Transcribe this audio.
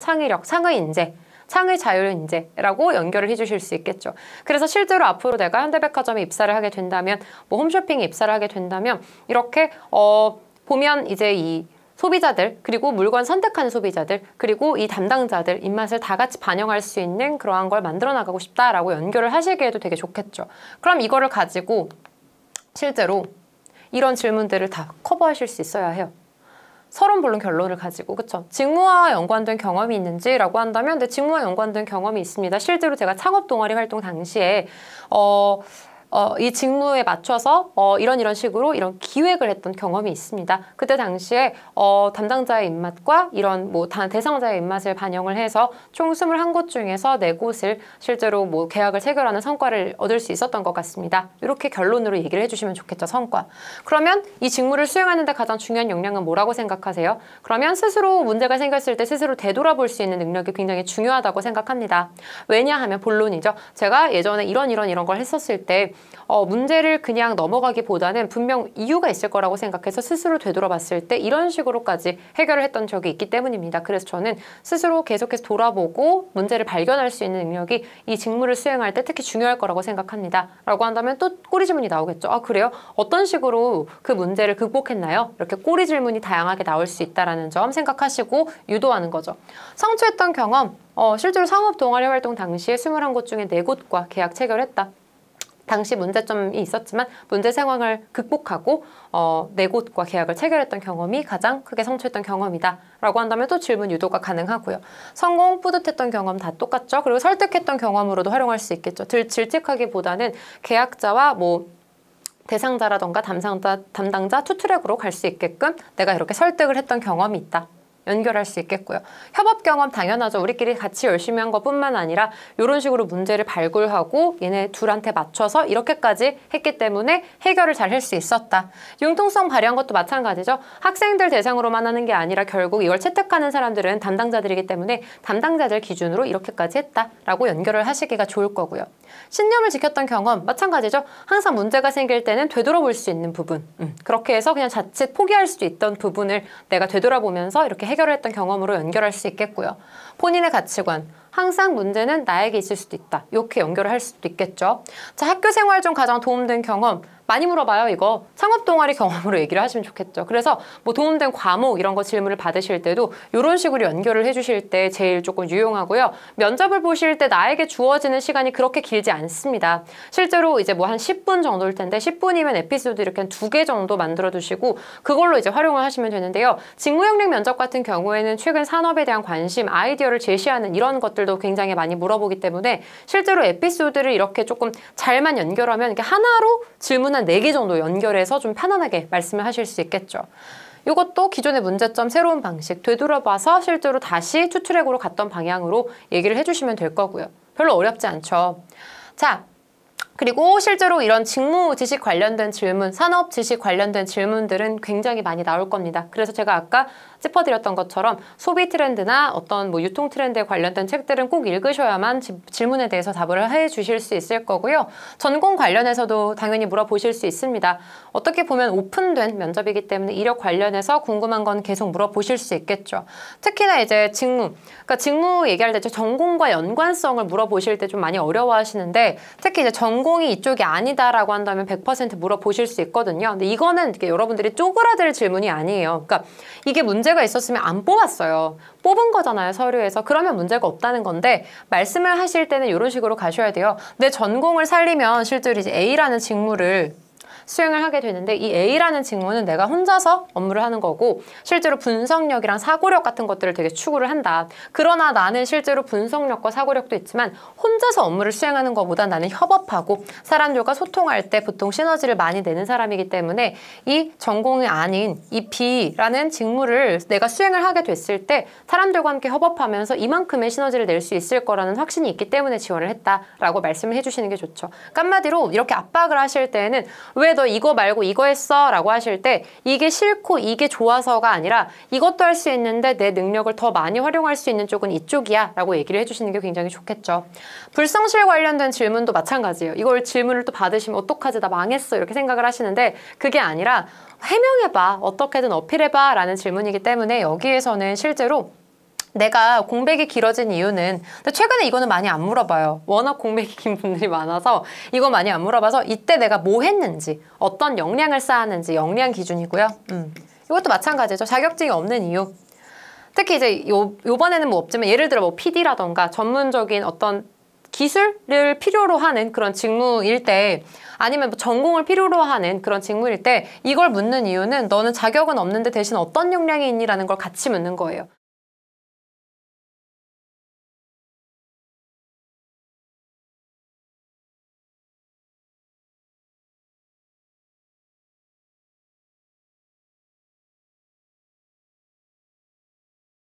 창의력, 창의 인재, 창의 자율 인재라고 연결을 해주실 수 있겠죠. 그래서 실제로 앞으로 내가 현대백화점에 입사를 하게 된다면, 뭐 홈쇼핑에 입사를 하게 된다면 이렇게 보면 이제 이 소비자들, 그리고 물건 선택하는 소비자들, 그리고 이 담당자들 입맛을 다 같이 반영할 수 있는 그러한 걸 만들어 나가고 싶다라고 연결을 하시기에도 되게 좋겠죠. 그럼 이거를 가지고 실제로 이런 질문들을 다 커버하실 수 있어야 해요. 서론 본론 가지고, 그쵸? 직무와 연관된 경험이 있는지라고 한다면, 네, 직무와 연관된 경험이 있습니다. 실제로 제가 창업 동아리 활동 당시에 이 직무에 맞춰서 이런 식으로 이런 기획을 했던 경험이 있습니다. 그때 당시에 담당자의 입맛과 이런 뭐 대상자의 입맛을 반영을 해서 총 21곳 중에서 4곳을 실제로 뭐 계약을 체결하는 성과를 얻을 수 있었던 것 같습니다. 이렇게 결론으로 얘기를 해주시면 좋겠죠, 성과. 그러면 이 직무를 수행하는 데 가장 중요한 역량은 뭐라고 생각하세요? 그러면 스스로 문제가 생겼을 때 스스로 되돌아볼 수 있는 능력이 굉장히 중요하다고 생각합니다. 왜냐하면 본론이죠. 제가 예전에 이런 걸 했었을 때 문제를 그냥 넘어가기보다는 분명 이유가 있을 거라고 생각해서 스스로 되돌아봤을 때 이런 식으로까지 해결을 했던 적이 있기 때문입니다. 그래서 저는 스스로 계속해서 돌아보고 문제를 발견할 수 있는 능력이 이 직무를 수행할 때 특히 중요할 거라고 생각합니다. 라고 한다면 또 꼬리 질문이 나오겠죠. 아, 그래요? 어떤 식으로 그 문제를 극복했나요? 이렇게 꼬리 질문이 다양하게 나올 수 있다는 점 생각하시고 유도하는 거죠. 성취했던 경험, 실제로 상업 동아리 활동 당시에 21곳 중에 4곳과 계약 체결했다. 당시 문제점이 있었지만 문제 상황을 극복하고 4곳과 계약을 체결했던 경험이 가장 크게 성취했던 경험이다 라고 한다면 또 질문 유도가 가능하고요. 성공, 뿌듯했던 경험 다 똑같죠. 그리고 설득했던 경험으로도 활용할 수 있겠죠. 질직하기보다는 계약자와 뭐 대상자라던가 담당자 투트랙으로 갈 수 있게끔 내가 이렇게 설득을 했던 경험이 있다. 연결할 수 있겠고요. 협업 경험 당연하죠. 우리끼리 같이 열심히 한 것뿐만 아니라 이런 식으로 문제를 발굴하고 얘네 둘한테 맞춰서 이렇게까지 했기 때문에 해결을 잘 할 수 있었다. 융통성 발휘한 것도 마찬가지죠. 학생들 대상으로만 하는 게 아니라 결국 이걸 채택하는 사람들은 담당자들이기 때문에 담당자들 기준으로 이렇게까지 했다라고 연결을 하시기가 좋을 거고요. 신념을 지켰던 경험 마찬가지죠. 항상 문제가 생길 때는 되돌아볼 수 있는 부분, 그렇게 해서 그냥 자칫 포기할 수도 있던 부분을 내가 되돌아보면서 이렇게 해결을 했던 경험으로 연결할 수 있겠고요. 본인의 가치관, 항상 문제는 나에게 있을 수도 있다. 이렇게 연결을 할 수도 있겠죠. 자, 학교 생활 중 가장 도움된 경험 많이 물어봐요. 이거 창업 동아리 경험으로 얘기를 하시면 좋겠죠. 그래서 뭐 도움된 과목 이런 거 질문을 받으실 때도 이런 식으로 연결을 해주실 때 제일 조금 유용하고요. 면접을 보실 때 나에게 주어지는 시간이 그렇게 길지 않습니다. 실제로 이제 뭐 한 10분 정도일 텐데 10분이면 에피소드 이렇게 한 2개 정도 만들어 두시고 그걸로 이제 활용을 하시면 되는데요. 직무영역 면접 같은 경우에는 최근 산업에 대한 관심, 아이디어를 제시하는 이런 것들도 굉장히 많이 물어보기 때문에 실제로 에피소드를 이렇게 조금 잘만 연결하면 이렇게 하나로 질문 한 4개 정도 연결해서 좀 편안하게 말씀을 하실 수 있겠죠. 이것도 기존의 문제점 새로운 방식 되돌아봐서 실제로 다시 투트랙으로 갔던 방향으로 얘기를 해주시면 될 거고요. 별로 어렵지 않죠. 자, 그리고 실제로 이런 직무 지식 관련된 질문, 산업 지식 관련된 질문들은 굉장히 많이 나올 겁니다. 그래서 제가 아까 짚어드렸던 것처럼 소비 트렌드나 어떤 뭐 유통 트렌드에 관련된 책들은 꼭 읽으셔야만 질문에 대해서 답을 해 주실 수 있을 거고요. 전공 관련해서도 당연히 물어보실 수 있습니다. 어떻게 보면 오픈된 면접이기 때문에 이력 관련해서 궁금한 건 계속 물어보실 수 있겠죠. 특히나 이제 직무, 그러니까 직무 얘기할 때 전공과 연관성을 물어보실 때 좀 많이 어려워하시는데 특히 이제 전공이 이쪽이 아니다라고 한다면 100% 물어보실 수 있거든요. 근데 이거는 여러분들이 쪼그라들 질문이 아니에요. 그러니까 이게 문제가 있었으면 안 뽑았어요. 뽑은 거잖아요, 서류에서. 그러면 문제가 없다는 건데 말씀을 하실 때는 이런 식으로 가셔야 돼요. 내 전공을 살리면 실제로 이제 A라는 직무를 수행을 하게 되는데 이 A라는 직무는 내가 혼자서 업무를 하는 거고 실제로 분석력이랑 사고력 같은 것들을 되게 추구를 한다. 그러나 나는 실제로 분석력과 사고력도 있지만 혼자서 업무를 수행하는 것보다 나는 협업하고 사람들과 소통할 때 보통 시너지를 많이 내는 사람이기 때문에 이 전공이 아닌 이 B라는 직무를 내가 수행을 하게 됐을 때 사람들과 함께 협업하면서 이만큼의 시너지를 낼 수 있을 거라는 확신이 있기 때문에 지원을 했다라고 말씀을 해주시는 게 좋죠. 그러니까 한마디로 이렇게 압박을 하실 때는 왜 너 이거 말고 이거 했어? 라고 하실 때 이게 싫고 이게 좋아서가 아니라 이것도 할 수 있는데 내 능력을 더 많이 활용할 수 있는 쪽은 이쪽이야 라고 얘기를 해주시는 게 굉장히 좋겠죠. 불성실 관련된 질문도 마찬가지예요. 이걸 질문을 또 받으시면 어떡하지? 나 망했어 이렇게 생각을 하시는데 그게 아니라 해명해봐. 어떻게든 어필해봐 라는 질문이기 때문에 여기에서는 실제로 내가 공백이 길어진 이유는, 근데 최근에 이거는 많이 안 물어봐요. 워낙 공백이 긴 분들이 많아서 이거 많이 안 물어봐서 이때 내가 뭐 했는지, 어떤 역량을 쌓았는지 역량 기준이고요. 이것도 마찬가지죠. 자격증이 없는 이유. 특히 이제 요번에는 뭐 없지만 예를 들어 뭐 PD라던가 전문적인 어떤 기술을 필요로 하는 그런 직무일 때, 아니면 뭐 전공을 필요로 하는 그런 직무일 때 이걸 묻는 이유는 너는 자격은 없는데 대신 어떤 역량이 있니라는 걸 같이 묻는 거예요.